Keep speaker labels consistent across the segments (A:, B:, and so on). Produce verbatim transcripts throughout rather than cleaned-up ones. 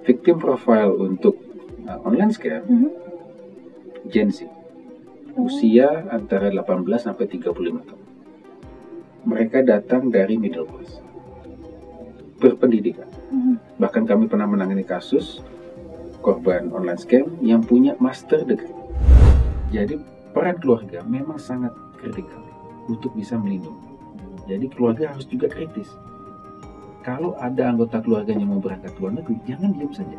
A: victim profile untuk uh, online scam mm-hmm. Gen Z, oh. usia antara delapan belas sampai tiga puluh lima tahun. Mereka datang dari middle class, berpendidikan. Mm-hmm. Bahkan kami pernah menangani kasus korban online scam yang punya master degree. Jadi peran keluarga memang sangat kritikal untuk bisa melindungi. Jadi keluarga harus juga kritis. Kalau ada anggota keluarganya mau berangkat ke luar negeri, jangan diam saja.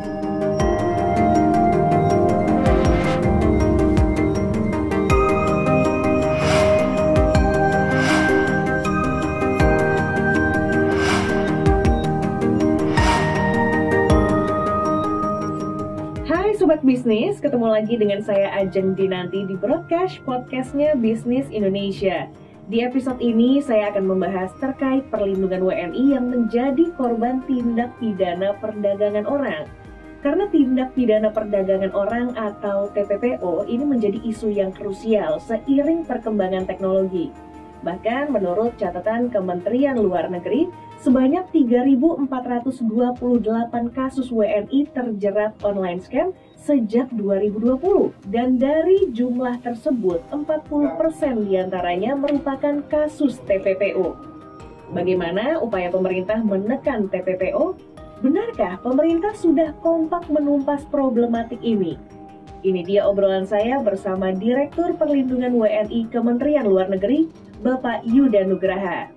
B: Sobat Bisnis, ketemu lagi dengan saya Ajeng Dinanti di Broadcast Podcastnya Bisnis Indonesia. Di episode ini saya akan membahas terkait perlindungan W N I yang menjadi korban tindak pidana perdagangan orang. Karena tindak pidana perdagangan orang atau T P P O ini menjadi isu yang krusial seiring perkembangan teknologi. Bahkan menurut catatan Kementerian Luar Negeri, sebanyak tiga ribu empat ratus dua puluh delapan kasus W N I terjerat online scam sejak dua ribu dua puluh, dan dari jumlah tersebut empat puluh persen diantaranya merupakan kasus T P P O. Bagaimana upaya pemerintah menekan T P P O? Benarkah pemerintah sudah kompak menumpas problematik ini? Ini dia obrolan saya bersama Direktur Perlindungan W N I Kementerian Luar Negeri, Bapak Yuda Nugraha.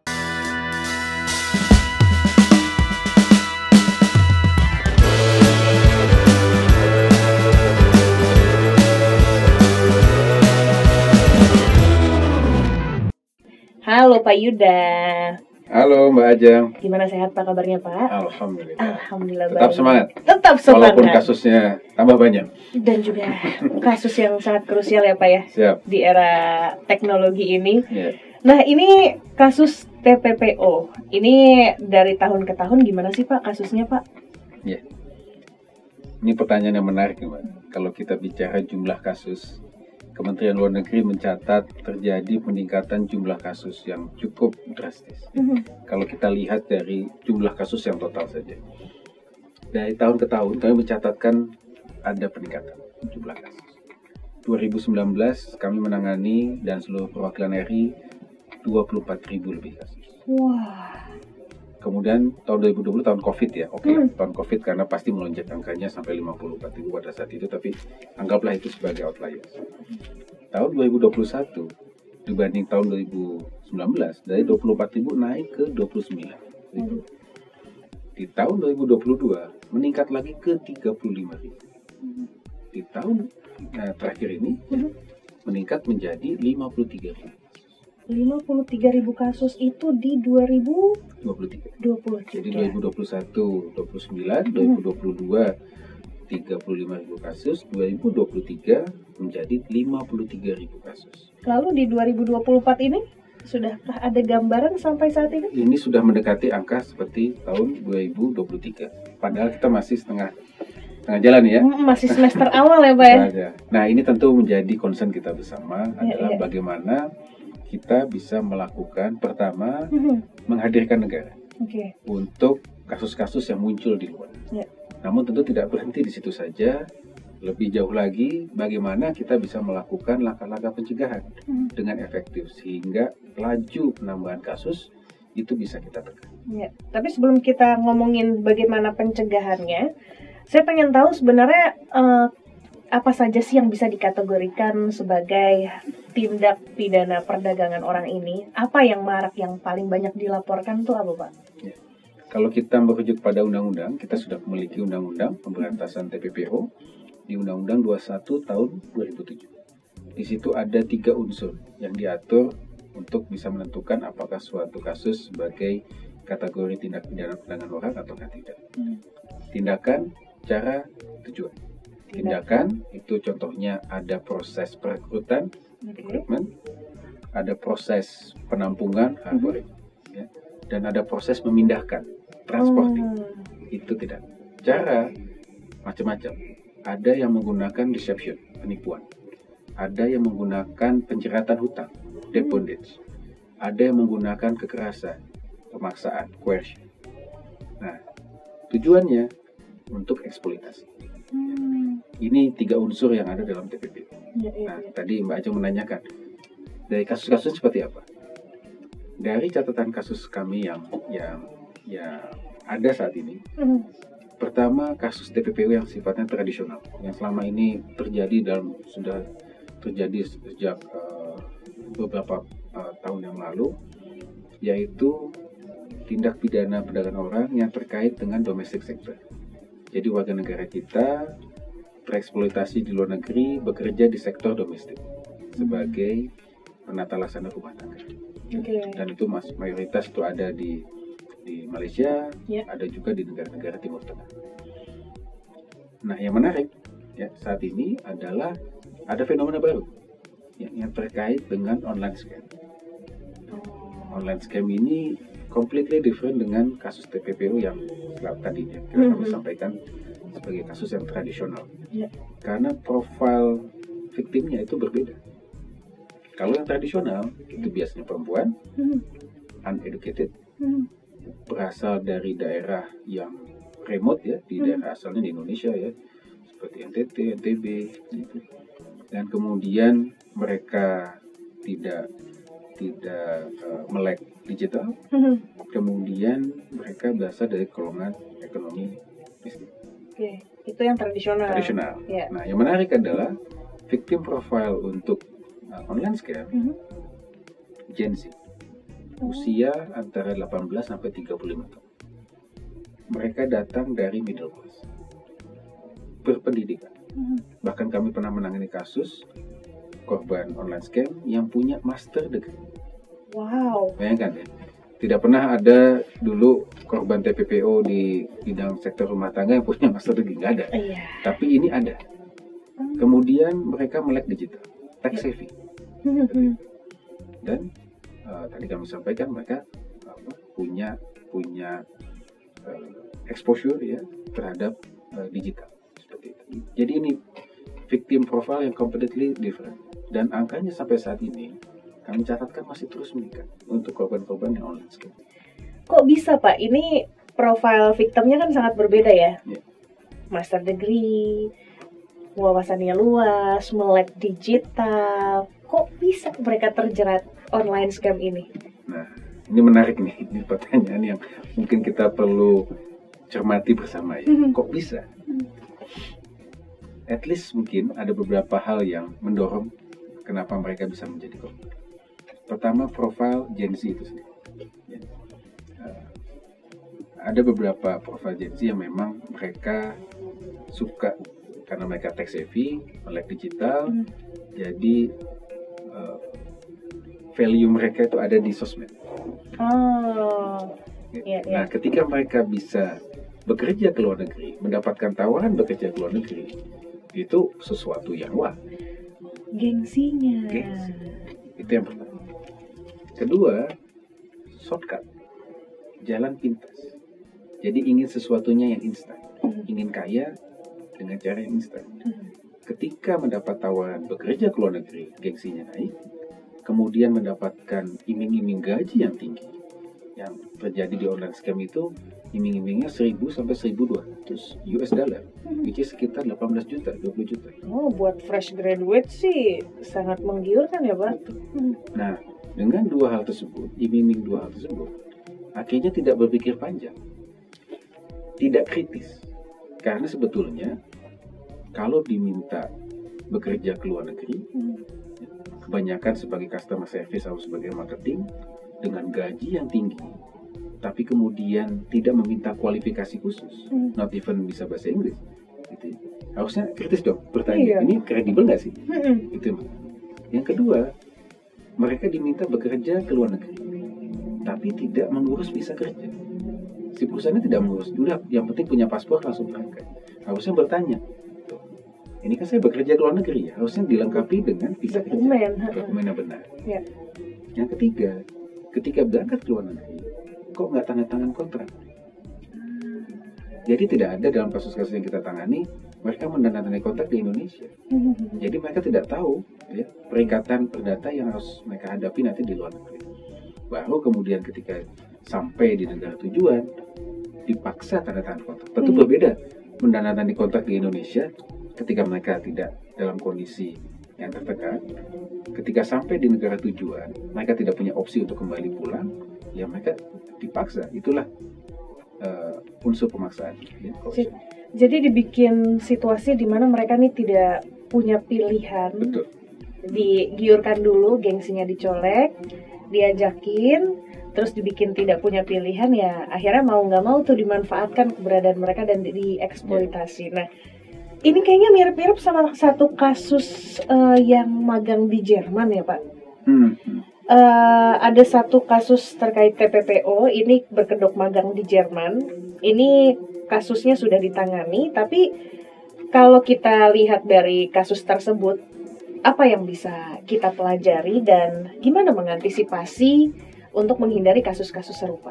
B: Halo Pak Yuda.
A: Halo Mbak Ajeng.
B: Gimana, sehat Pak kabarnya Pak?
A: Alhamdulillah.
B: Alhamdulillah.
A: Tetap
B: baik.
A: semangat.
B: Tetap semangat.
A: Walaupun kasusnya tambah banyak.
B: Dan juga kasus yang sangat krusial ya Pak ya.
A: Siap.
B: Di era teknologi ini.
A: Yeah.
B: Nah ini kasus T P P O. Ini dari tahun ke tahun gimana sih Pak kasusnya Pak?
A: Ya. Yeah. Ini pertanyaan yang menarik Mbak. Kalau kita bicara jumlah kasus, Kementerian Luar Negeri mencatat terjadi peningkatan jumlah kasus yang cukup drastis. Mm-hmm. Kalau kita lihat dari jumlah kasus yang total saja. Dari tahun ke tahun kami mencatatkan ada peningkatan jumlah kasus. dua ribu sembilan belas kami menangani dan seluruh perwakilan R I dua puluh empat ribu lebih kasus.
B: Wah.
A: Kemudian tahun dua ribu dua puluh tahun Covid ya, oke, okay,
B: hmm.
A: tahun Covid karena pasti melonjak angkanya sampai lima puluh empat ribu pada saat itu, tapi anggaplah itu sebagai outliers. Tahun dua ribu dua puluh satu dibanding tahun dua ribu sembilan belas dari dua puluh empat ribu naik ke dua puluh sembilan ribu. Di tahun dua ribu dua puluh dua meningkat lagi ke tiga puluh lima ribu. Di tahun nah, terakhir ini hmm. meningkat menjadi lima puluh tiga ribu.
B: lima puluh tiga ribu kasus itu di dua ribu
A: dua puluh tiga.
B: dua puluh tiga.
A: Jadi dua ribu dua puluh satu dua puluh sembilan, dua ribu dua puluh dua tiga puluh lima ribu kasus, dua ribu dua puluh tiga menjadi lima puluh tiga ribu kasus.
B: Lalu di dua ribu dua puluh empat ini sudahkah ada gambaran sampai saat ini?
A: Ini sudah mendekati angka seperti tahun dua ribu dua puluh tiga. Padahal kita masih setengah setengah jalan ya.
B: Masih semester awal ya Pak ya.
A: Nah ini tentu menjadi concern kita bersama
B: ya,
A: adalah
B: ya.
A: bagaimana kita bisa melakukan pertama mm-hmm. menghadirkan negara
B: okay.
A: untuk kasus-kasus yang muncul di luar.
B: Yeah.
A: Namun tentu tidak berhenti di situ saja. Lebih jauh lagi, bagaimana kita bisa melakukan langkah-langkah pencegahan mm-hmm. dengan efektif sehingga laju penambahan kasus itu bisa kita tekan.
B: Yeah. Tapi sebelum kita ngomongin bagaimana pencegahannya, saya pengen tahu sebenarnya uh, apa saja sih yang bisa dikategorikan sebagai tindak pidana perdagangan orang ini? Apa yang marak, yang paling banyak dilaporkan tuh apa Pak?
A: Ya. Kalau kita merujuk pada undang-undang, kita sudah memiliki undang-undang pemberantasan T P P O di Undang-Undang dua puluh satu tahun dua ribu tujuh. Di situ ada tiga unsur yang diatur untuk bisa menentukan apakah suatu kasus sebagai kategori tindak pidana perdagangan orang atau tidak. Hmm. Tindakan, cara, tujuan. Tindakan itu contohnya ada proses perekrutan, okay. recruitment, ada proses penampungan, mm-hmm. ya, dan ada proses memindahkan, transporting. Oh. Itu tidak. Cara macam-macam. Ada yang menggunakan deception, penipuan. Ada yang menggunakan penjeratan hutang, debt bondage. Ada yang menggunakan kekerasan, pemaksaan, coercion. Nah, tujuannya untuk eksploitasi.
B: Hmm.
A: Ini tiga unsur yang ada dalam T P P O.
B: Ya, ya,
A: Nah,
B: ya.
A: tadi Mbak Ajeng menanyakan, dari kasus-kasus seperti apa? Dari catatan kasus kami yang yang yang ada saat ini,
B: Hmm.
A: pertama kasus T P P O yang sifatnya tradisional, yang selama ini terjadi dalam sudah terjadi sejak uh, beberapa uh, tahun yang lalu, yaitu tindak pidana perdagangan orang yang terkait dengan domestic sector. Jadi warga negara kita tereksploitasi di luar negeri bekerja di sektor domestik sebagai penata laksana rumah tangga.
B: Oke.
A: Dan itu mas, mayoritas itu ada di di Malaysia,
B: Ya.
A: ada juga di negara-negara Timur Tengah. Nah, yang menarik ya saat ini adalah ada fenomena baru yang, yang terkait dengan online scam. Online scam ini completely different dengan kasus T P P O yang tadinya kita kami
B: Mhm.
A: sampaikan sebagai kasus yang tradisional.
B: Ya.
A: Karena profil victimnya itu berbeda. Kalau yang tradisional itu biasanya perempuan,
B: Hmm.
A: uneducated,
B: Hmm.
A: berasal dari daerah yang remote ya, di
B: Hmm.
A: daerah asalnya di Indonesia ya, seperti N T T, N T B, gitu. Dan kemudian mereka tidak tidak uh, melek digital,
B: Hmm.
A: kemudian mereka berasal dari golongan ekonomi miskin.
B: Oke, itu yang tradisional.
A: Tradisional.
B: Ya.
A: Nah, yang menarik adalah victim profile untuk uh, online scam
B: Mhm.
A: Gen Z, usia antara delapan belas sampai tiga puluh lima tahun. Mereka datang dari middle class, berpendidikan.
B: Mhm.
A: Bahkan kami pernah menangani kasus korban online scam yang punya master degree.
B: Wow.
A: Bayangkan ya, tidak pernah ada dulu korban T P P O di bidang sektor rumah tangga yang punya master degree, nggak ada.
B: Iya.
A: Tapi ini ada. Kemudian mereka melek digital, tech savvy.
B: Mhm.
A: Dan uh, tadi kami sampaikan mereka apa, punya punya uh, exposure ya terhadap uh, digital seperti itu. Jadi ini victim profile yang completely different, dan angkanya sampai saat ini kami catatkan masih terus meningkat untuk korban-korban yang online scam.
B: Kok bisa Pak? Ini profil victimnya kan sangat berbeda ya.
A: Ya.
B: Master degree, wawasannya luas, melek digital. Kok bisa mereka terjerat online scam ini?
A: Nah, ini menarik nih, ini pertanyaan yang mungkin kita perlu cermati bersama ya. Kok bisa? At least mungkin ada beberapa hal yang mendorong kenapa mereka bisa menjadi korban. Pertama, profil Gen Z itu sendiri. Ya. Uh, ada beberapa profil Gen Z yang memang mereka suka karena mereka tech savvy, melek digital,
B: Hmm.
A: jadi uh, value mereka itu ada di sosmed.
B: Oh, iya, iya.
A: Nah, ketika mereka bisa bekerja ke luar negeri, mendapatkan tawaran bekerja ke luar negeri, itu sesuatu yang wah.
B: Gengsinya.
A: Gengsi. Itu yang pertama. Kedua, shortcut, jalan pintas. Jadi ingin sesuatunya yang instan,
B: Hmm.
A: ingin kaya dengan cara yang instan.
B: Hmm.
A: Ketika mendapat tawaran bekerja ke luar negeri, gengsinya naik, kemudian mendapatkan iming-iming gaji yang tinggi. Yang terjadi di online scam itu, iming-imingnya seribu sampai seribu dua ratus U S dollar, which is sekitar delapan belas juta, dua puluh juta.
B: Oh, buat fresh graduate sih sangat menggiurkan ya Pak. Hmm.
A: Nah, dengan dua hal tersebut, iming-iming dua hal tersebut, akhirnya tidak berpikir panjang, tidak kritis. Karena sebetulnya, kalau diminta bekerja ke luar negeri,
B: Hmm.
A: kebanyakan sebagai customer service atau sebagai marketing, dengan gaji yang tinggi, tapi kemudian tidak meminta kualifikasi khusus,
B: Hmm.
A: not even bisa bahasa Inggris, gitu. Harusnya kritis dong, bertanya,
B: Iya.
A: ini kredibel nggak sih?
B: Hmm.
A: Itu. Yang kedua, mereka diminta bekerja ke luar negeri, tapi tidak mengurus visa kerja. Si perusahaannya tidak mengurus. Udah, yang penting punya paspor langsung berangkat. Harusnya bertanya, tuh, ini kan saya bekerja ke luar negeri ya, harusnya dilengkapi dengan visa
B: Dokumen,
A: kerja,
B: ha-ha.
A: dokumen yang benar.
B: Ya.
A: Yang ketiga, ketika berangkat ke luar negeri, kok nggak tanda tangan kontrak? Jadi tidak ada dalam kasus-kasus yang kita tangani, mereka menandatangani kontrak di Indonesia.
B: Hmm.
A: Jadi mereka tidak tahu ya, perikatan perdata yang harus mereka hadapi nanti di luar negeri. Baru kemudian ketika sampai di negara tujuan, dipaksa tanda tangan kontrak. Tentu
B: Hmm.
A: berbeda menandatangani kontrak di Indonesia, ketika mereka tidak dalam kondisi yang tertekan, ketika sampai di negara tujuan, mereka tidak punya opsi untuk kembali pulang, ya mereka dipaksa. Itulah uh, unsur pemaksaan. Ya,
B: jadi dibikin situasi di mana mereka nih tidak punya pilihan.
A: Betul.
B: Digiurkan dulu, gengsinya dicolek, diajakin, terus dibikin tidak punya pilihan, ya akhirnya mau nggak mau tuh dimanfaatkan keberadaan mereka dan dieksploitasi. Nah, ini kayaknya mirip-mirip sama satu kasus uh, yang magang di Jerman ya Pak.
A: Hmm.
B: Uh, ada satu kasus terkait T P P O, ini berkedok magang di Jerman. Ini kasusnya sudah ditangani, tapi kalau kita lihat dari kasus tersebut, apa yang bisa kita pelajari dan gimana mengantisipasi untuk menghindari kasus-kasus serupa?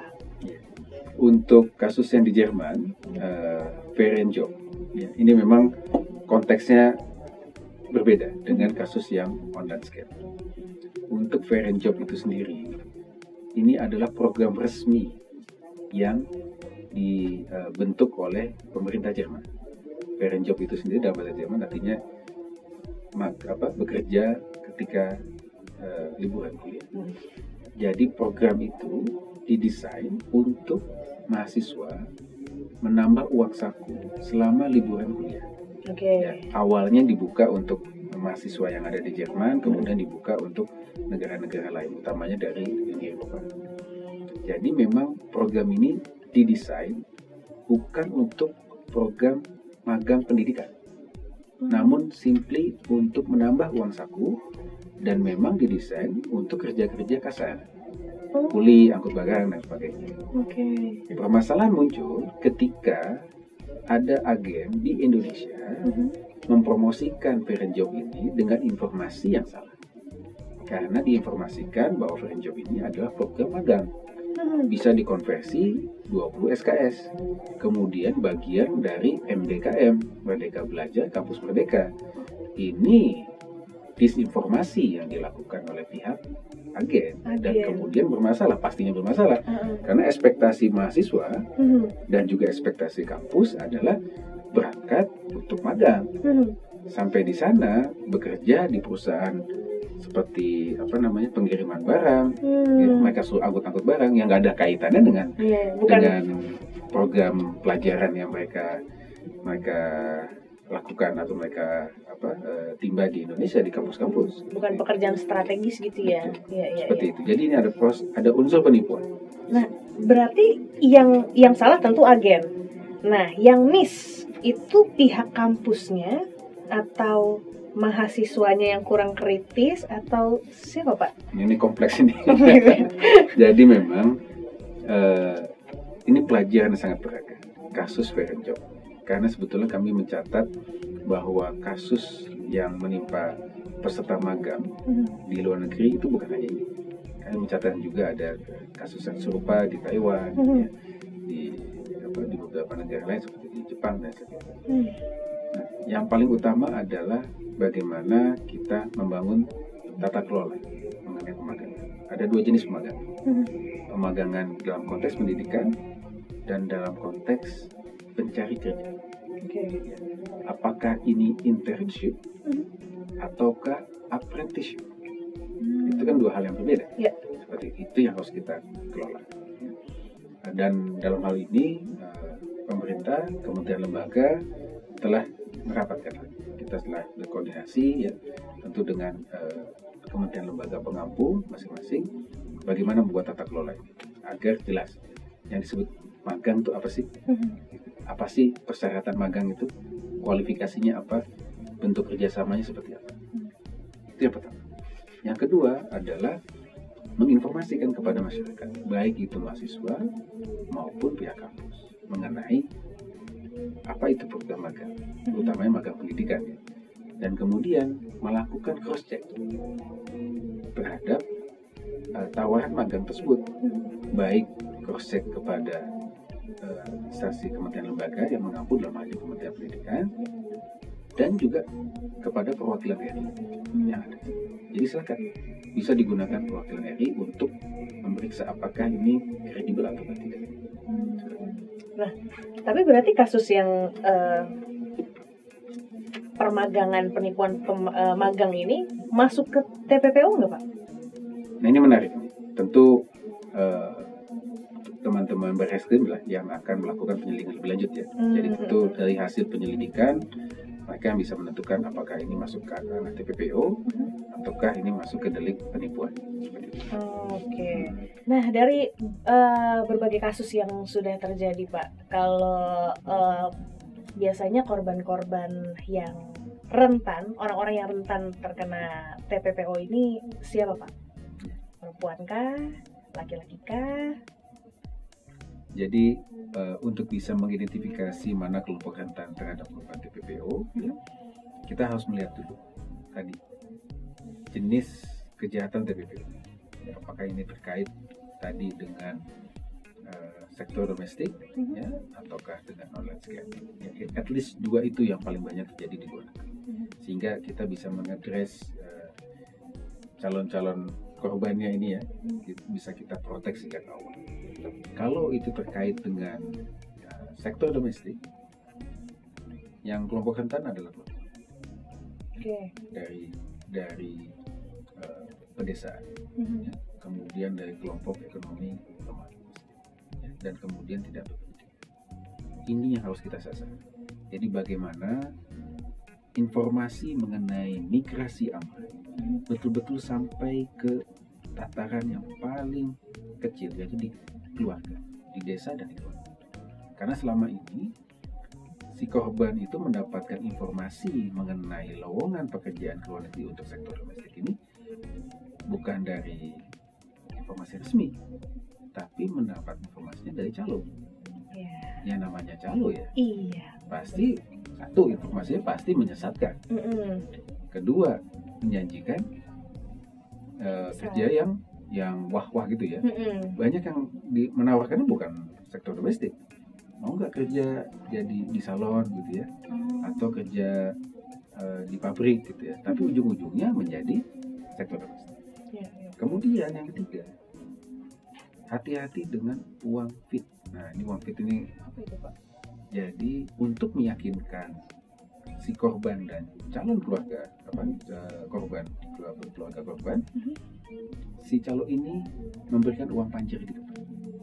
A: Untuk kasus yang di Jerman, uh, Verenjob, ya, ini memang konteksnya berbeda dengan kasus yang online scam. Untuk Verenjob itu sendiri, ini adalah program resmi yang dibentuk oleh pemerintah Jerman. Verenjob itu sendiri dalam bahasa Jerman artinya mak, apa, bekerja ketika uh, liburan kuliah. Jadi program itu didesain untuk mahasiswa menambah uang saku selama liburan kuliah.
B: Oke. Okay.
A: Ya, awalnya dibuka untuk mahasiswa yang ada di Jerman, kemudian dibuka untuk negara-negara lain, utamanya dari Uni Eropa. Jadi memang program ini didesain bukan untuk program magang pendidikan, hmm. namun simply untuk menambah uang saku, dan memang didesain untuk kerja-kerja kasar. Kuli, angkut barang, dan sebagainya.
B: Okay.
A: Permasalahan muncul ketika ada agen di Indonesia uh-huh. mempromosikan Verenjob ini dengan informasi yang salah. Karena diinformasikan bahwa Verenjob ini adalah program magang. Uh-huh. Bisa dikonversi dua puluh S K S. Kemudian bagian dari M D K M, Merdeka Belajar Kampus Merdeka. Ini disinformasi yang dilakukan oleh pihak agen, agen. Dan kemudian bermasalah, pastinya bermasalah uh-uh. karena ekspektasi mahasiswa uh-huh. dan juga ekspektasi kampus adalah berangkat untuk magang, uh-huh. sampai di sana bekerja di perusahaan seperti apa namanya pengiriman barang, uh-huh. ya, mereka suruh angkut-angkut barang yang nggak ada kaitannya dengan yeah, bukan... dengan program pelajaran yang mereka mereka lakukan atau mereka apa uh, timba di Indonesia di kampus-kampus.
B: Bukan pekerjaan strategis gitu ya.
A: Ya, ya seperti ya. Itu. Jadi ini ada pros, ada unsur penipuan.
B: Nah, berarti yang yang salah tentu agen. Nah, yang miss itu pihak kampusnya atau mahasiswanya yang kurang kritis atau siapa Pak?
A: Ini kompleks ini. Jadi memang uh, ini pelajaran yang sangat beragam. Kasus Verenjob. Karena sebetulnya kami mencatat bahwa kasus yang menimpa peserta magang mm-hmm. di luar negeri itu bukan hanya ini. Kami mencatat juga ada kasus yang serupa di Taiwan, mm-hmm. ya, di, apa, di beberapa negara lain seperti di Jepang dan sebagainya. Mm. Nah, yang paling utama adalah bagaimana kita membangun tata kelola mengenai pemagangan. Ada dua jenis pemagangan. Mm-hmm. Pemagangan dalam konteks pendidikan dan dalam konteks pencari kerja.
B: Okay.
A: Apakah ini internship mm-hmm. ataukah apprenticeship? Mm. Itu kan dua hal yang berbeda.
B: Yeah.
A: Seperti itu yang harus kita kelola. Dan dalam hal ini pemerintah, kementerian lembaga telah merapatkan. Kita telah berkoordinasi ya, tentu dengan uh, kementerian lembaga pengampu masing-masing, bagaimana membuat tata kelola ini agar jelas. Yang disebut magang itu apa sih? Mm-hmm. Apa sih persyaratan magang itu? Kualifikasinya apa? Bentuk kerjasamanya seperti apa? Itu yang pertama. Yang kedua adalah menginformasikan kepada masyarakat, baik itu mahasiswa maupun pihak kampus, mengenai apa itu program magang, utamanya magang pendidikan. Dan kemudian melakukan cross-check terhadap uh, tawaran magang tersebut, baik cross-check kepada uh, instansi kementerian lembaga yang mengampu dalam hal ini Kementerian Pendidikan, dan juga kepada perwakilan R I yang ada. Jadi silakan bisa digunakan perwakilan R I untuk memeriksa apakah ini kredibel atau tidak.
B: Nah, tapi berarti kasus yang uh, permagangan penipuan pem, uh, magang ini masuk ke T P P O nggak Pak?
A: Nah ini menarik. Tentu uh, teman-teman Barreskrim lah yang akan melakukan penyelidikan lebih lanjut ya. Hmm. Jadi tentu dari hasil penyelidikan mereka yang bisa menentukan apakah ini masuk ke ranah T P P O hmm. ataukah ini masuk ke delik penipuan.
B: Oh, Oke. Okay. Nah dari uh, berbagai kasus yang sudah terjadi Pak, kalau uh, biasanya korban-korban yang rentan, orang-orang yang rentan terkena T P P O ini siapa Pak? Perempuan kah? Laki-laki kah?
A: Jadi uh, untuk bisa mengidentifikasi mana kelompok rentan terhadap korban T P P O, hmm. ya, kita harus melihat dulu tadi jenis kejahatan T P P O. Ya, apakah ini terkait tadi dengan uh, sektor domestik, hmm. ya, ataukah dengan online scam? Ya, at least dua itu yang paling banyak terjadi di luar negeri. Hmm. Sehingga kita bisa mengadres uh, calon-calon korbannya ini ya, bisa kita proteksi sejak awal. Kalau itu terkait dengan ya, sektor domestik, yang kelompok rentan adalah perempuan.
B: Okay.
A: Dari dari uh, pedesaan, mm-hmm. ya, kemudian dari kelompok ekonomi lemah, ya, dan kemudian tidak berpendidikan. Ini yang harus kita sasar. Jadi bagaimana informasi mengenai migrasi aman mm-hmm. betul-betul sampai ke tataran yang paling kecil, yaitu di keluarga, di desa dan di keluarga. Karena selama ini si korban itu mendapatkan informasi mengenai lowongan pekerjaan ke luar negeri untuk sektor domestik ini bukan dari informasi resmi, tapi mendapat informasinya dari calo. Yeah. Yang namanya calo ya.
B: Iya.
A: Pasti satu, informasinya pasti menyesatkan. Mm-mm. Kedua, menjanjikan uh, kerja yang yang wah-wah gitu ya. Mm-mm. Banyak yang di, menawarkannya bukan sektor domestik. Mau nggak kerja jadi di salon gitu ya, mm. atau kerja uh, di pabrik gitu ya. Tapi ujung-ujungnya menjadi sektor domestik. Yeah, yeah. Kemudian yang ketiga, hati-hati dengan uang fit. Nah ini uang fit ini
B: apa itu Pak?
A: Jadi untuk meyakinkan si korban dan calon keluarga apa korban keluarga, keluarga korban, mm-hmm. si calo ini memberikan uang panjer gitu Pak.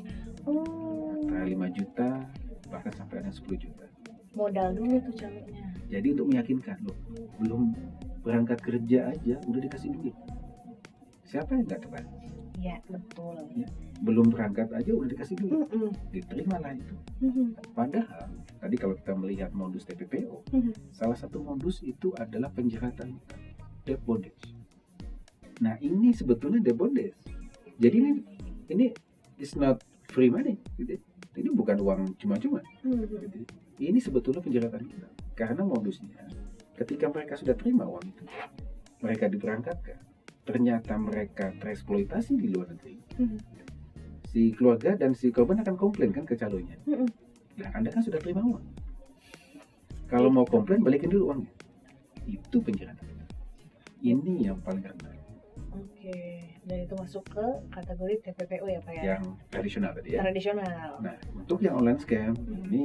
A: Oh. Antara lima juta bahkan sampai ada sepuluh juta.
B: Modal dulu tuh calonya.
A: Jadi untuk meyakinkan loh, belum berangkat kerja aja udah dikasih duit. Siapa yang nggak tertarik?
B: Iya betul.
A: Ya, belum berangkat aja udah dikasih duit, mm-mm. diterimalah itu. Mm-hmm. Padahal tadi kalau kita melihat modus T P P O, mm-hmm. salah satu modus itu adalah penjeratan debt bondage. Nah ini sebetulnya debt bondage. Jadi ini ini is not free money, gitu. Ini bukan uang cuma-cuma. Mm-hmm. Gitu. Ini sebetulnya penjeratan kita. Karena modusnya, ketika mereka sudah terima uang itu, mereka diberangkatkan. Ternyata mereka tereksploitasi di luar negeri, mm-hmm. si keluarga dan si korban akan komplain kan ke calonnya. Mm-hmm. Nah, Anda kan sudah terima uang. Kalau mau komplain, balikin dulu uangnya. Itu penjeratan. Ini yang paling rendah.
B: Oke, dan itu masuk ke kategori T P P O ya Pak ya?
A: Yang tradisional tadi ya?
B: Tradisional.
A: Nah, untuk yang online scam, mm-hmm. ini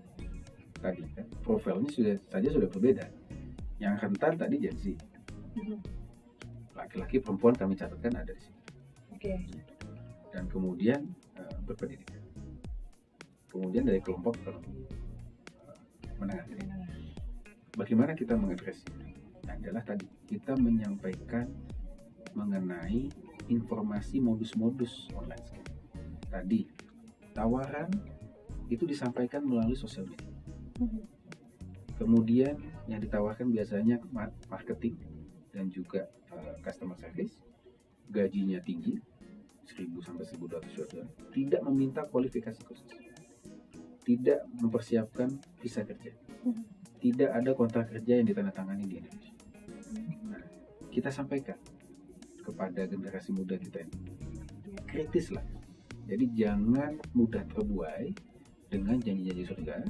A: tadi kan, profilnya sudah saja sudah berbeda. Yang rentan tadi Gen Z. Mm-hmm. Laki-laki perempuan kami catatkan ada di sini.
B: Oke. Okay.
A: Dan kemudian uh, berpendidikan. Kemudian dari kelompok ekonomi uh, menengah. Bagaimana kita mengadresnya? Adalah tadi kita menyampaikan mengenai informasi modus-modus online scam. Tadi tawaran itu disampaikan melalui sosial media. Mm-hmm. Kemudian yang ditawarkan biasanya marketing dan juga uh, customer service, gajinya tinggi seribu sampai seribu dua ratus dolar, tidak meminta kualifikasi khusus, tidak mempersiapkan visa kerja, tidak ada kontrak kerja yang ditandatangani di Indonesia. Nah, kita sampaikan kepada generasi muda kita ini, kritis lah. Jadi jangan mudah terbuai dengan janji-janji surga.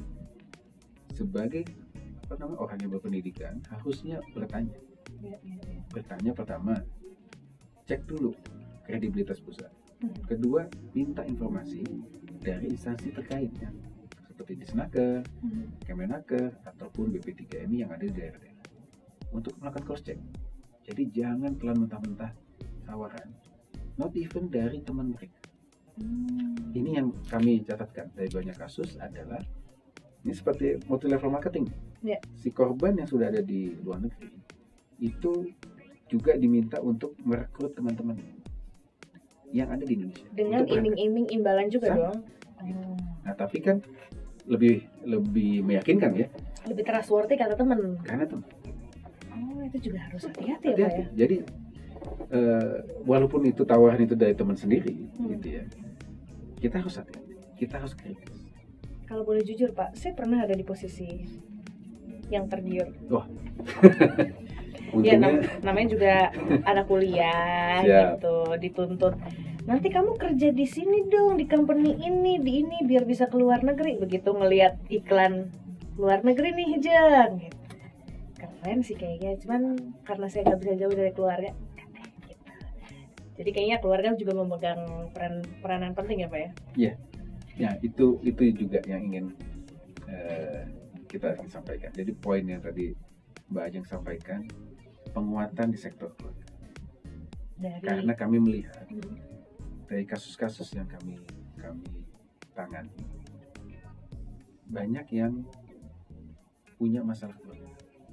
A: Sebagai apa namanya, orang yang berpendidikan harusnya bertanya. Ya, ya, ya. Bertanya pertama, cek dulu kredibilitas perusahaan. Kedua, minta informasi dari instansi terkait yang seperti Disnaker,
B: Hmm.
A: Kemenaker, ataupun B P tiga M I yang ada di daerah-daerah untuk melakukan cross check. Jadi jangan telan mentah-mentah tawaran, not even dari teman mereka.
B: Hmm.
A: Ini yang kami catatkan dari banyak kasus adalah ini seperti multi level marketing.
B: Ya.
A: Si korban yang sudah ada di luar negeri itu juga diminta untuk merekrut teman-teman yang ada di Indonesia
B: Dengan
A: untuk berangkat.
B: iming-iming imbalan juga
A: Sama.
B: dong. Oh.
A: Nah tapi kan lebih lebih meyakinkan ya
B: Lebih trustworthy kata temen.
A: karena tuh
B: Oh, itu juga harus hati-hati ya Pak
A: hati-hati.
B: ya.
A: Jadi eh, walaupun itu tawaran itu dari teman sendiri,
B: Hmm.
A: gitu ya, kita harus hati-hati, kita harus kritis.
B: Kalau boleh jujur Pak, saya pernah ada di posisi yang tergiur.
A: Wah,
B: Ya
A: untungnya
B: nam- namanya juga anak kuliah
A: Siap.
B: gitu, dituntut. Nanti kamu kerja di sini dong, di company ini, di ini biar bisa keluar negeri. Begitu ngelihat iklan luar negeri nih Jeng, gitu. Keren sih kayaknya, cuman karena saya nggak bisa jauh dari keluarga. Gitu. Jadi kayaknya keluarga juga memegang peran peranan penting ya Pak ya.
A: ya itu itu juga yang ingin eh, kita ingin sampaikan. Jadi poin yang tadi Mbak Ajeng sampaikan, penguatan di sektor keluarga.
B: Dari
A: Karena kami melihat
B: Hmm.
A: dari kasus-kasus yang kami kami tangani, banyak yang punya masalah keluarga.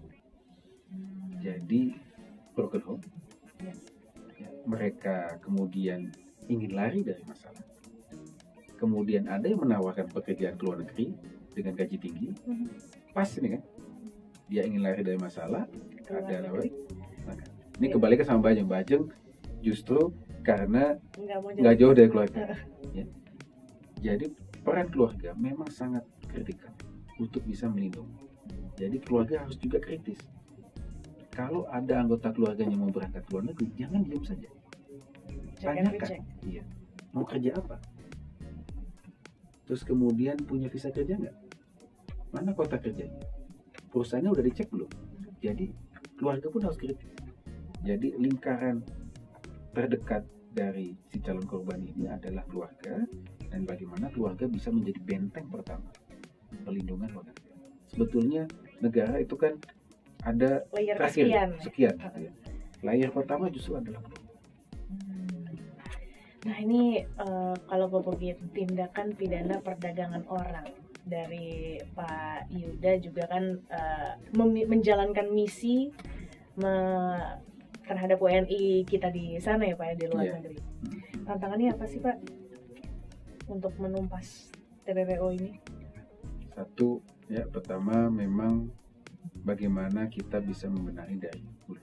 A: Jadi broken home,
B: Ya.
A: ya, mereka kemudian ingin lari dari masalah. Kemudian ada yang menawarkan pekerjaan ke luar negeri dengan gaji tinggi,
B: Hmm.
A: pas ini kan, dia ingin lari dari masalah,
B: Keluar
A: ada
B: negeri.
A: Maka, ini
B: Ya.
A: kembali ke sama Mbak Ajeng. Mbak Ajeng justru karena
B: Nggak mau
A: nggak
B: jadi.
A: jauh dari keluarga. Ya. Jadi peran keluarga memang sangat kritikal untuk bisa melindungi. Jadi keluarga harus juga kritis. Kalau ada anggota keluarganya mau berangkat ke luar negeri, jangan diam saja.
B: Check and
A: Tanyakan,
B: recheck.
A: iya, mau kerja apa? Terus kemudian punya visa kerja nggak? Mana kota kerjanya? Perusahaannya udah dicek belum? Jadi keluarga pun harus kritis. Jadi lingkaran terdekat dari si calon korban ini adalah keluarga, dan bagaimana keluarga bisa menjadi benteng pertama pelindungan warga negara. Sebetulnya negara itu kan ada
B: Layer
A: terakhir
B: sekian.
A: sekian. Ya. Layer pertama justru adalah keluarga.
B: Nah ini eh, kalau ngomongin tindakan pidana perdagangan orang dari Pak Yuda juga kan eh, memi- menjalankan misi me- terhadap W N I kita di sana ya Pak ya, di luar
A: Iya.
B: negeri. Tantangannya apa sih Pak untuk menumpas T P P O ini?
A: Satu, ya pertama memang bagaimana kita bisa membenahi dari hulu.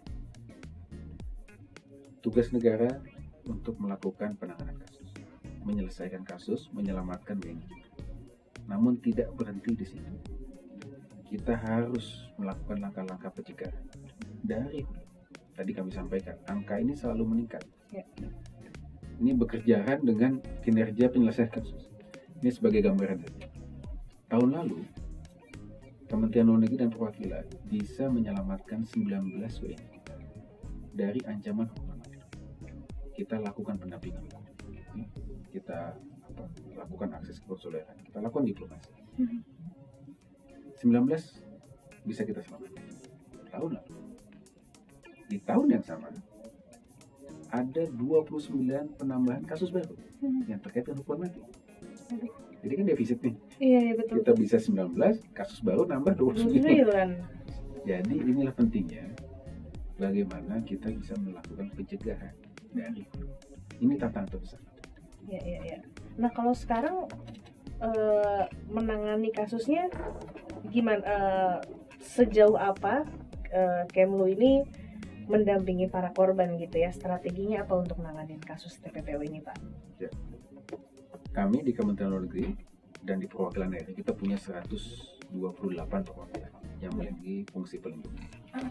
A: Tugas negara untuk melakukan penanganan kasus, menyelesaikan kasus, menyelamatkan W N I. Namun tidak berhenti di situ. Kita harus melakukan langkah-langkah pencegahan dari hulu. Tadi kami sampaikan, angka ini selalu meningkat.
B: Ya.
A: Ini bekerjaan dengan kinerja penyelesaian kasus. Ini sebagai gambaran saja. Tahun lalu, Kementerian Luar Negeri dan Perwakilan bisa menyelamatkan sembilan belas W N I dari ancaman hukuman mati. Kita lakukan pendampingan, kita apa, lakukan akses kekonsuleran, kita lakukan diplomasi. sembilan belas bisa kita selamatkan. Tahun lalu, di tahun yang sama, ada dua puluh sembilan penambahan kasus baru yang terkait dengan hukuman mati. Jadi kan defisit nih.
B: Iya, iya betul.
A: Kita bisa sembilan belas, kasus baru nambah dua puluh sembilan.
B: Sembilan.
A: Jadi inilah pentingnya bagaimana kita bisa melakukan pencegahan dari hulu. Ini tantangan terbesar.
B: Iya, iya, iya. Nah kalau sekarang eh, menangani kasusnya gimana? Eh, sejauh apa eh, Kemlu ini mendampingi para korban gitu ya? Strateginya apa untuk menangani kasus T P P O ini Pak?
A: Kami di Kementerian Luar Negeri dan di perwakilan R I kita punya seratus dua puluh delapan perwakilan yang memiliki fungsi pelindungan.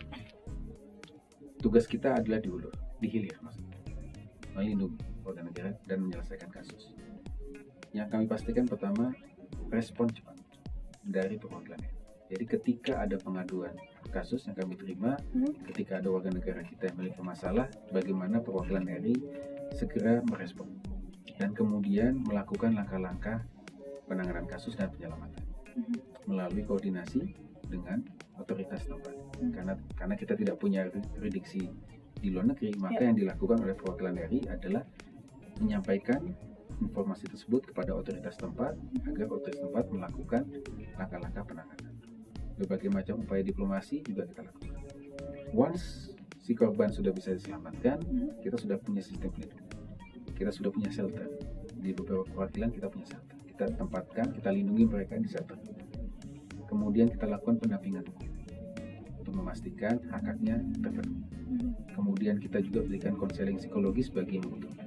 A: Tugas kita adalah di hulu, di hilir maksudnya, melindungi warga negara dan menyelesaikan kasus. Yang kami pastikan pertama, respon cepat dari perwakilan R I. Jadi ketika ada pengaduan kasus yang kami terima,
B: Hmm.
A: ketika ada warga negara kita yang memiliki masalah, bagaimana perwakilan R I segera merespon dan kemudian melakukan langkah-langkah penanganan kasus dan penyelamatan. melalui koordinasi dengan otoritas tempat. Karena karena kita tidak punya jurisdiksi di luar negeri, maka
B: Ya.
A: yang dilakukan oleh perwakilan R I adalah menyampaikan informasi tersebut kepada otoritas tempat agar otoritas tempat melakukan langkah-langkah penanganan. Berbagai macam upaya diplomasi juga kita lakukan. Once si korban sudah bisa diselamatkan, kita sudah punya sistem pelindungan. Kita sudah punya shelter. Di beberapa perwakilan kita punya shelter. Kita tempatkan, kita lindungi mereka di shelter. Kemudian kita lakukan pendampingan untuk memastikan hak-haknya terpenuhi. Kemudian kita juga berikan konseling psikologis bagi yang membutuhkan.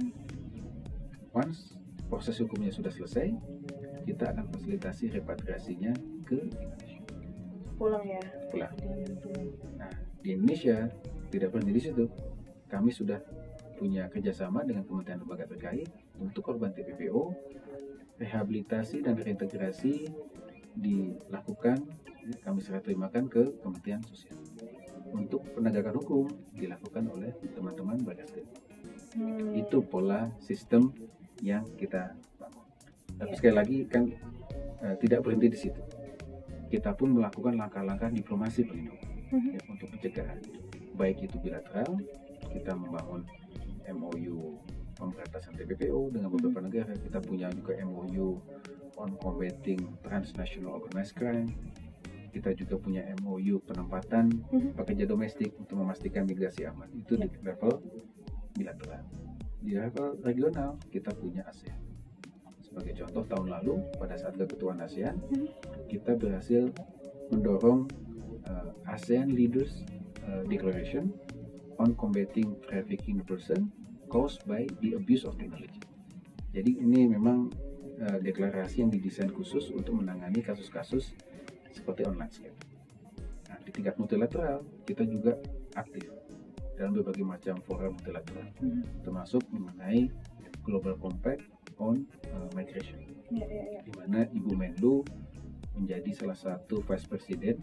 A: Once proses hukumnya sudah selesai, kita akan fasilitasi repatriasinya ke Indonesia.
B: Pulang ya.
A: Pulang. Nah, di Indonesia tidak berhenti di situ. Kami sudah punya kerjasama dengan kementerian lembaga terkait untuk korban T P P O, rehabilitasi dan reintegrasi dilakukan, kami serah terimakan ke Kementerian Sosial. Untuk penegakan hukum dilakukan oleh teman-teman Bagas Krim.
B: Hmm.
A: Itu pola sistem yang kita bangun. Tapi
B: Ya.
A: sekali lagi kan eh, tidak berhenti di situ. Kita pun melakukan langkah-langkah diplomasi pelindungan ya, untuk pencegahan. Baik itu bilateral, kita membangun M O U pemberantasan T P P O dengan beberapa negara. Kita punya juga M O U on combating transnational organized crime. Kita juga punya M O U penempatan pekerja domestik untuk memastikan migrasi aman. Itu di level bilateral. Di level regional kita punya ASEAN. Sebagai contoh, tahun lalu pada saat keketuaan ASEAN, kita berhasil mendorong uh, ASEAN Leaders uh, Declaration on combating trafficking person caused by the abuse of technology. Jadi ini memang uh, deklarasi yang didesain khusus untuk menangani kasus-kasus seperti online scam. Nah, di tingkat multilateral kita juga aktif dalam berbagai macam forum multilateral, termasuk mengenai Global Compact on uh, Migration,
B: Ya, ya, ya.
A: di mana Ibu Menlu menjadi salah satu Vice President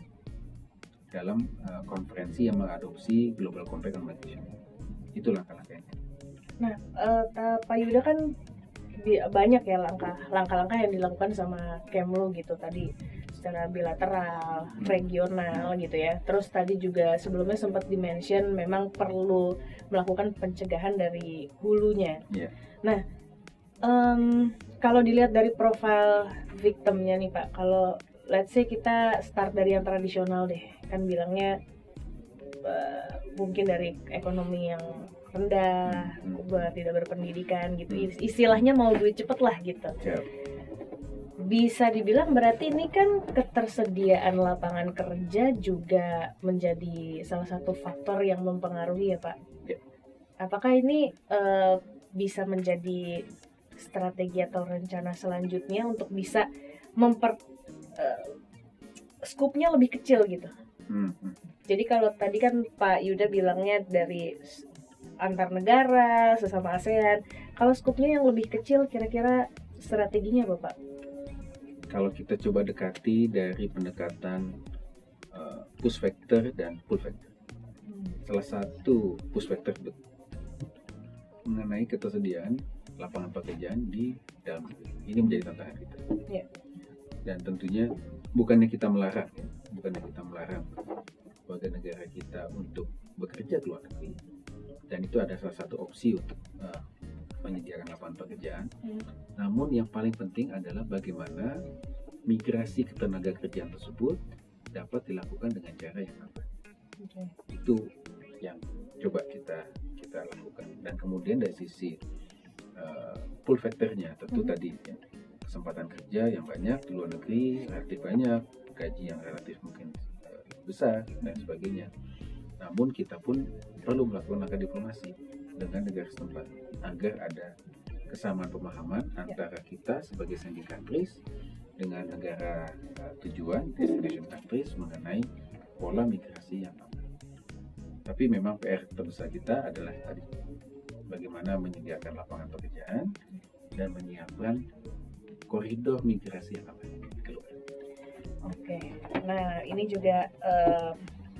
A: dalam uh, konferensi yang mengadopsi Global Compact on Migration. Itu langkah-langkahnya.
B: Nah, eh, Ta- Pak Yuda kan bi- banyak ya langkah langkah-langkah yang dilakukan sama Kemlu gitu tadi, secara bilateral, regional gitu ya. Terus tadi juga sebelumnya sempat dimention memang perlu melakukan pencegahan dari hulunya.
A: Iya.
B: Nah, em, kalau dilihat dari profil victimnya nih Pak, kalau let's say kita start dari yang tradisional deh, kan bilangnya eh, mungkin dari ekonomi yang rendah, ber- tidak berpendidikan gitu, istilahnya mau duit cepet lah gitu.
A: Siap.
B: Bisa dibilang berarti ini kan ketersediaan lapangan kerja juga menjadi salah satu faktor yang mempengaruhi ya Pak.
A: Ya.
B: Apakah ini eh, bisa menjadi strategi atau rencana selanjutnya untuk bisa memper eh, skupnya lebih kecil gitu?
A: Hmm, hmm.
B: Jadi kalau tadi kan Pak Yuda bilangnya dari s- antar negara, sesama ASEAN, kalau skupnya yang lebih kecil kira-kira strateginya apa Pak?
A: Kalau kita coba dekati dari pendekatan uh, push factor dan pull factor. Salah satu push factor itu mengenai ketersediaan lapangan pekerjaan di dalam negeri. Ini menjadi tantangan kita.
B: Ya.
A: Dan tentunya bukannya kita melarang, ya, bukannya kita melarang warga negara kita untuk bekerja di luar negeri. Dan itu ada salah satu opsi untuk uh, menyediakan lapangan pekerjaan.
B: Hmm.
A: Namun yang paling penting adalah bagaimana migrasi ketenaga kerjaan tersebut dapat dilakukan dengan cara yang aman.
B: Okay.
A: Itu yang coba kita kita lakukan. Dan kemudian dari sisi uh, pull factornya tentu
B: Hmm.
A: tadi ya, kesempatan kerja yang banyak di luar negeri, relatif banyak, gaji yang relatif mungkin uh, besar dan sebagainya. Namun kita pun perlu melakukan langkah diplomasi dengan negara setempat agar ada kesamaan pemahaman antara kita sebagai sending countries dengan negara uh, tujuan destination countries mengenai pola migrasi yang aman. Tapi memang P R terbesar kita adalah tadi bagaimana menyediakan lapangan pekerjaan dan menyiapkan koridor migrasi yang aman keluar.
B: Oke, nah ini juga eh,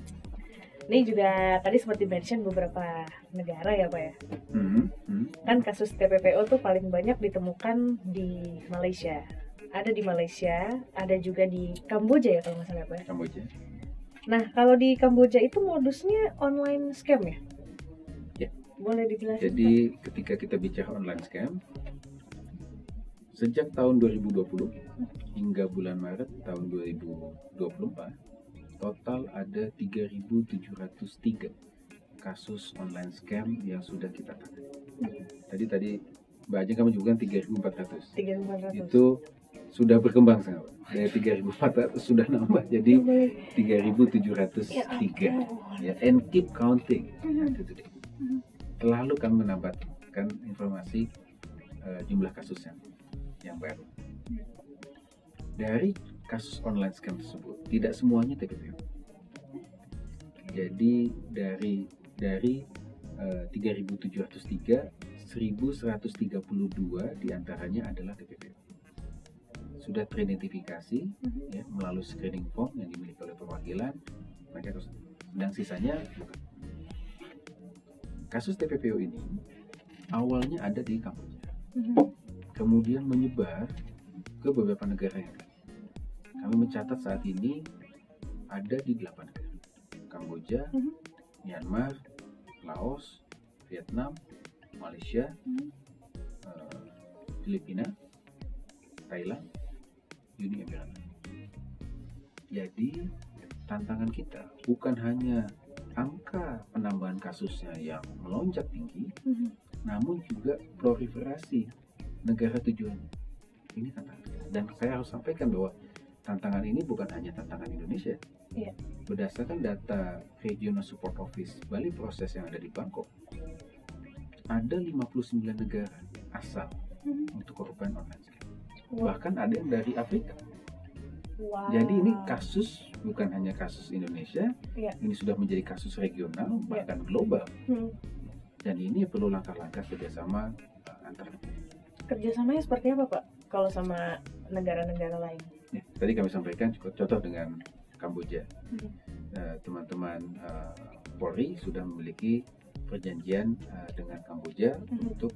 B: ini juga tadi seperti mention beberapa negara ya Pak ya.
A: Hmm, hmm.
B: Kan kasus T P P O tuh paling banyak ditemukan di Malaysia. ada di Malaysia, ada juga di Kamboja ya kalau nggak salah Pak.
A: Kamboja.
B: Nah, kalau di Kamboja itu modusnya online scam ya?
A: Ya.
B: Boleh dijelasin?
A: Jadi Pak? Ketika kita bicara online scam, sejak tahun dua ribu dua puluh hingga bulan Maret tahun dua ribu dua puluh empat, total ada tiga ribu tujuh ratus tiga kasus online scam yang sudah kita tangani. Tadi tadi Mbak Ajeng kamu juga kan tiga ribu empat ratus.
B: tiga ribu empat ratus.
A: Itu sudah berkembang sangat. Dari tiga ribu empat ratus sudah nambah jadi tiga ribu tujuh ratus tiga. Ya, and keep counting. Selalu kami menambahkan informasi uh, jumlah kasus yang, yang baru. Dari kasus online scam tersebut, tidak semuanya T P P O. Jadi dari dari uh, tiga ribu tujuh ratus tiga, seribu seratus tiga puluh dua diantaranya adalah T P P O. Sudah teridentifikasi mm-hmm. ya, melalui screening form yang dimiliki oleh perwakilan, mereka harus, dan sisanya bukan. Kasus T P P O ini awalnya ada di Kamboja, mm-hmm. kemudian menyebar ke beberapa negara yang lain. Kami mencatat saat ini ada di delapan negara: Kamboja, mm-hmm. Myanmar, Laos, Vietnam, Malaysia, mm-hmm. uh, Filipina, Thailand, Uni Emirat. Jadi tantangan kita bukan hanya angka penambahan kasusnya yang melonjak tinggi, mm-hmm. namun juga proliferasi negara tujuannya. Ini tantangan. Dan saya harus sampaikan bahwa tantangan ini bukan hanya tantangan Indonesia. Yeah. Berdasarkan data Regional Support Office Bali Proses yang ada di Bangkok, ada lima puluh sembilan negara asal mm-hmm. untuk korban online scam. Wow. Bahkan ada yang dari Afrika. Wow. Jadi ini kasus bukan hanya kasus Indonesia, yeah. ini sudah menjadi kasus regional bahkan yeah. global. Hmm. Dan ini perlu langkah-langkah kerjasama uh, antar negara.
B: Kerjasamanya seperti apa Pak? Kalau sama negara-negara lain?
A: Ya, tadi kami sampaikan contoh dengan Kamboja. Hmm. Uh, teman-teman uh, Polri sudah memiliki perjanjian uh, dengan Kamboja hmm. untuk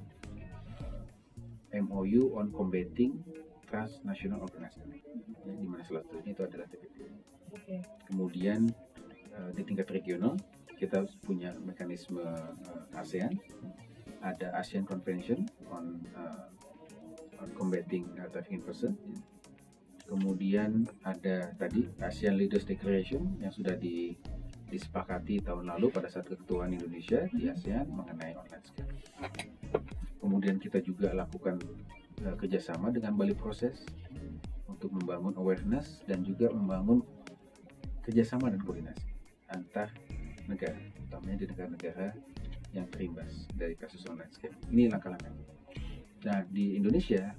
A: M O U on combating transnational organization, ya, di mana salah satunya itu adalah T P P O. Okay. Kemudian uh, di tingkat regional kita punya mekanisme uh, ASEAN, ada ASEAN Convention on uh, on combating uh, trafficking person. Kemudian ada tadi ASEAN Leaders Declaration yang sudah di, disepakati tahun lalu pada saat keketuaan Indonesia di ASEAN mengenai online scam. Kemudian kita juga lakukan uh, kerjasama dengan Bali Proses untuk membangun awareness dan juga membangun kerjasama dan koordinasi antar negara, utamanya di negara-negara yang terimbas dari kasus online scam. Ini langkah-langkah. Nah, di Indonesia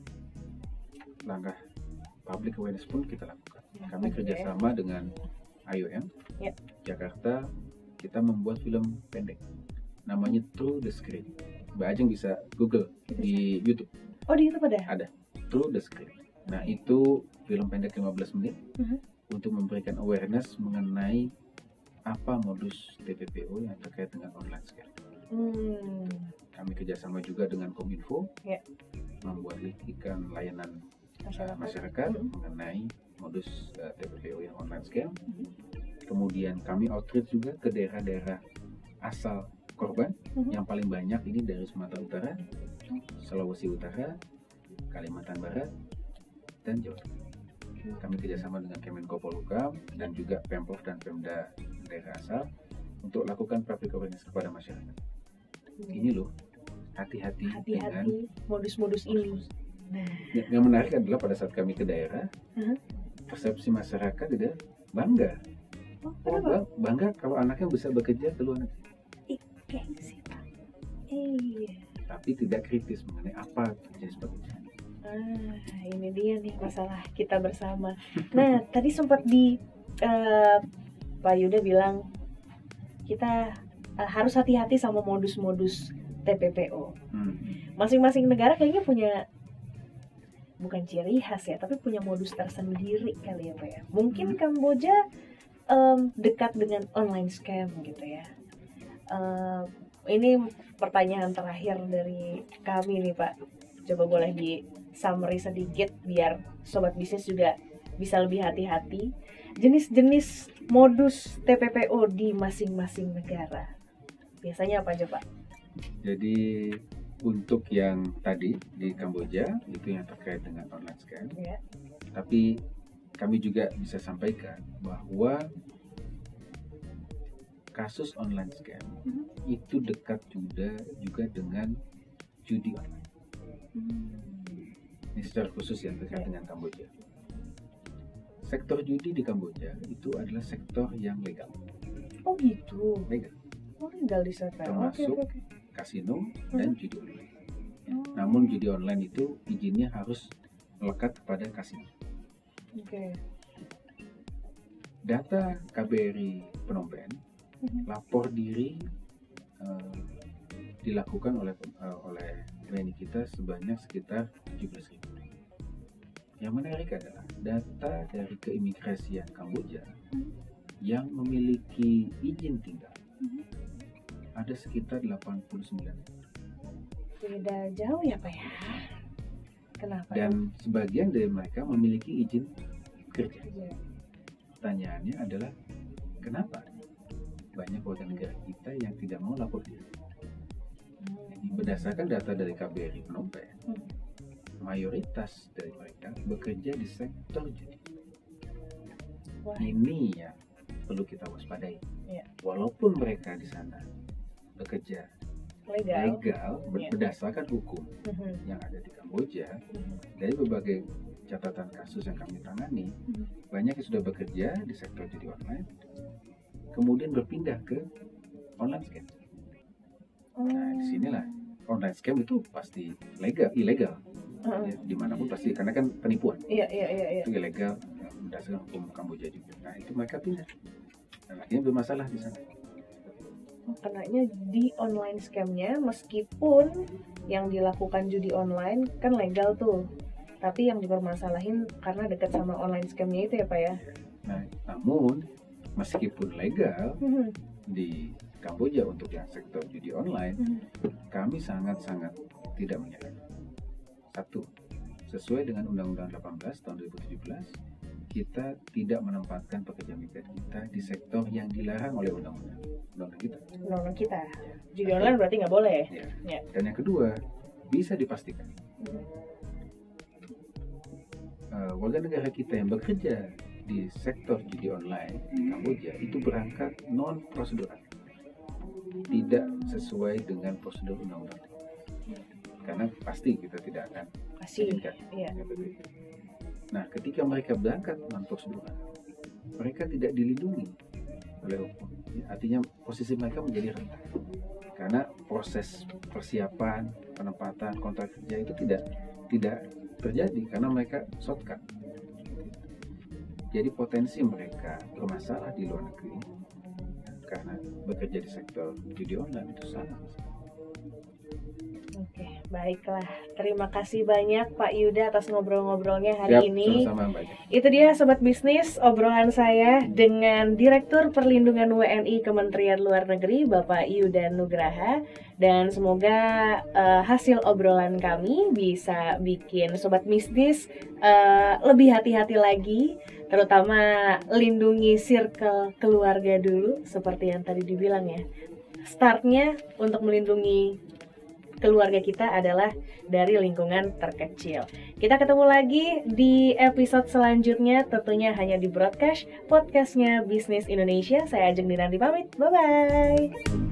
A: langkah public awareness pun kita lakukan. Kami kerjasama dengan I O M yep. Jakarta. Kita membuat film pendek namanya Through the Screen. Mbak Ajeng bisa Google di YouTube.
B: Oh, di YouTube ada?
A: Ada, Through the Screen. Nah, itu film pendek lima belas menit uh-huh. untuk memberikan awareness mengenai apa modus T P P O yang terkait dengan online scam. Hmm. Kami kerjasama juga dengan Kominfo yeah. membuat listikan layanan masyarakat, uh, masyarakat uh-huh. mengenai modus uh, T P P O yang online scam. Uh-huh. Kemudian kami outreach juga ke daerah-daerah asal korban uh-huh. yang paling banyak ini dari Sumatera Utara, Sulawesi Utara, Kalimantan Barat, dan Jawa Tengah. Kami kerjasama dengan Kemenko Polhukam dan juga Pemprov dan Pemda daerah asal untuk lakukan public awareness kepada masyarakat. Hmm. Ini loh, hati-hati, hati-hati dengan
B: modus-modus ini.
A: Nah, yang menarik adalah pada saat kami ke daerah, uh-huh. persepsi masyarakat tidak bangga.
B: Oh,
A: oh, bangga kalau anaknya bisa bekerja ke luar negeri.
B: Gengsi Pak. Iya.
A: Tapi tidak kritis mengenai apa jenis pekerjaan.
B: Ah, ini dia nih masalah kita bersama. Nah, tadi sempat di uh, Pak Yuda bilang kita uh, harus hati-hati sama modus-modus T P P O. Hmm. Masing-masing negara kayaknya punya bukan ciri khas ya, tapi punya modus tersendiri kali ya Pak ya. Mungkin hmm. Kamboja um, dekat dengan online scam gitu ya. Uh, ini pertanyaan terakhir dari kami nih Pak. Coba boleh summary sedikit biar sobat bisnis juga bisa lebih hati-hati. Jenis-jenis modus T P P O di masing-masing negara. Biasanya apa aja, Pak?
A: Jadi untuk yang tadi di Kamboja itu yang terkait dengan online scam.
B: Ya.
A: Tapi kami juga bisa sampaikan bahwa kasus online scam
B: Hmm.
A: itu dekat juga juga dengan judi online.
B: Hmm.
A: Ini secara khusus yang terkait
B: Ya.
A: dengan Kamboja. Sektor judi di Kamboja itu adalah sektor yang legal.
B: Oh gitu.
A: Legal.
B: Oh, legal di sana.
A: Termasuk
B: Oke, oke, oke.
A: kasino
B: Hmm.
A: dan judi online.
B: Oh,
A: Namun judi online itu izinnya harus melekat kepada kasino.
B: Oke.
A: Data K B R I Phnom Penh,
B: Mhm.
A: lapor diri eh, dilakukan oleh eh, oleh W N I kita sebanyak sekitar tujuh belas ribu. Yang menarik adalah data dari keimigrasian Kamboja
B: Mhm.
A: yang memiliki izin tinggal
B: Mhm.
A: ada sekitar delapan puluh sembilan.
B: Beda jauh ya, Pak ya? Kenapa?
A: Dan sebagian dari mereka memiliki izin kerja.
B: Ya?
A: Pertanyaannya adalah kenapa banyak warga negara kita yang tidak mau lapor diri? Jadi, berdasarkan data dari K B R I Phnom Penh,
B: Hmm.
A: mayoritas dari mereka bekerja di sektor judi.
B: Wah.
A: Ini yang perlu kita waspadai.
B: Ya.
A: Walaupun mereka di sana bekerja
B: Legal.
A: legal ber-
B: Ya.
A: berdasarkan hukum
B: Mhm.
A: yang ada di Kamboja,
B: Mhm.
A: dari berbagai catatan kasus yang kami tangani,
B: Mhm.
A: banyak yang sudah bekerja di sektor judi online, kemudian berpindah ke online scam. Nah, disinilah online scam itu pasti legal, ilegal,
B: Heeh.
A: ya, dimanapun pasti, karena kan penipuan
B: Iya, iya, iya, iya.
A: itu ilegal ya, berdasarkan hukum Kamboja juga. Nah, itu mereka pindah, dan akhirnya bermasalah di sana.
B: Oh, kenanya di online scamnya, meskipun yang dilakukan judi online kan legal tuh, tapi yang dipermasalahin karena dekat sama online scamnya itu ya, Pak ya?
A: Nah, namun meskipun legal
B: Mhm.
A: di Kamboja untuk yang sektor judi online,
B: Mhm.
A: kami sangat-sangat tidak menyalahkan. Satu, sesuai dengan Undang-Undang delapan belas tahun dua ribu tujuh belas, kita tidak menempatkan pekerja migran kita di sektor yang dilarang oleh undang-undang undang-undang kita.
B: Undang-undang kita. Judi online berarti nggak boleh.
A: Ya.
B: Ya.
A: Dan yang kedua, bisa dipastikan
B: Mhm.
A: eh, warga negara kita yang bekerja di sektor judi online di Kamboja itu berangkat non prosedural, tidak sesuai dengan prosedur undang-undang. Karena pasti kita tidak akan
B: Kasih.
A: izinkan.
B: Iya.
A: Nah, ketika mereka berangkat non prosedural, mereka tidak dilindungi oleh hukum. Ya, artinya posisi mereka menjadi rentan. Karena proses persiapan, penempatan kontrak kerja itu tidak tidak terjadi karena mereka shortcut. Jadi potensi mereka bermasalah di luar negeri karena bekerja di sektor judi online itu sangat besar.
B: Oke, baiklah. Terima kasih banyak Pak Yuda atas ngobrol-ngobrolnya hari
A: Siap,
B: ini.
A: sama-sama Mbak.
B: Itu dia Sobat Bisnis, obrolan saya dengan Direktur Perlindungan W N I Kementerian Luar Negeri, Bapak Yuda Nugraha. Dan semoga uh, hasil obrolan kami bisa bikin Sobat Bisnis uh, lebih hati-hati lagi, terutama lindungi circle keluarga dulu, seperti yang tadi dibilang ya. Startnya untuk melindungi keluarga kita adalah dari lingkungan terkecil. Kita ketemu lagi di episode selanjutnya, tentunya hanya di Broadcast, podcastnya Bisnis Indonesia. Saya Ajeng Dinanti pamit, bye-bye.